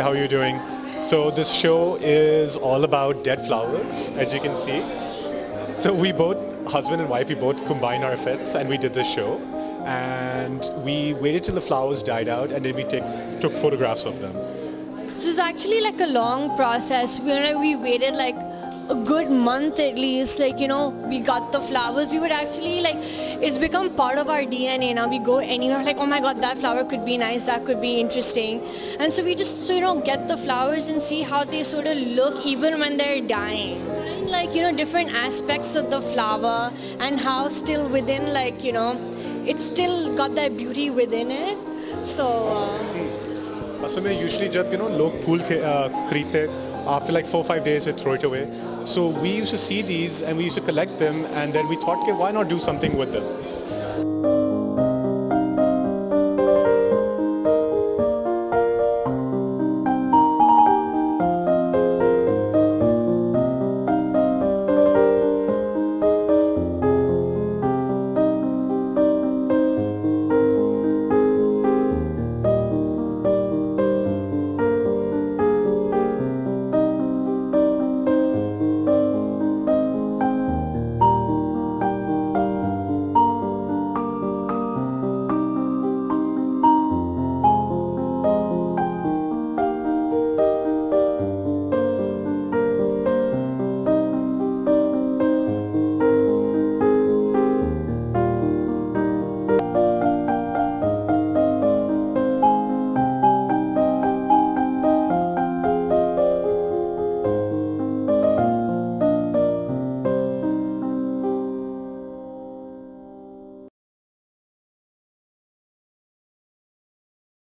how are you doing? So this show is all about dead flowers, as you can see. So we both, husband and wife, we both combined our efforts and we did this show. And we waited till the flowers died out and then we took photographs of them. So it's actually like a long process. We waited like a good month at least. We got the flowers. We would actually it's become part of our DNA now. We go anywhere like, oh my God, that flower could be nice, that could be interesting. And so we just, get the flowers and see how they sort of look even when they're dying. Different aspects of the flower and how still within, it's still got that beauty within it. So, असल में usually जब लोग फूल खरीदते after like 4-5 days they throw it away. So we used to see these and we used to collect them and then we thought, okay, why not do something with them?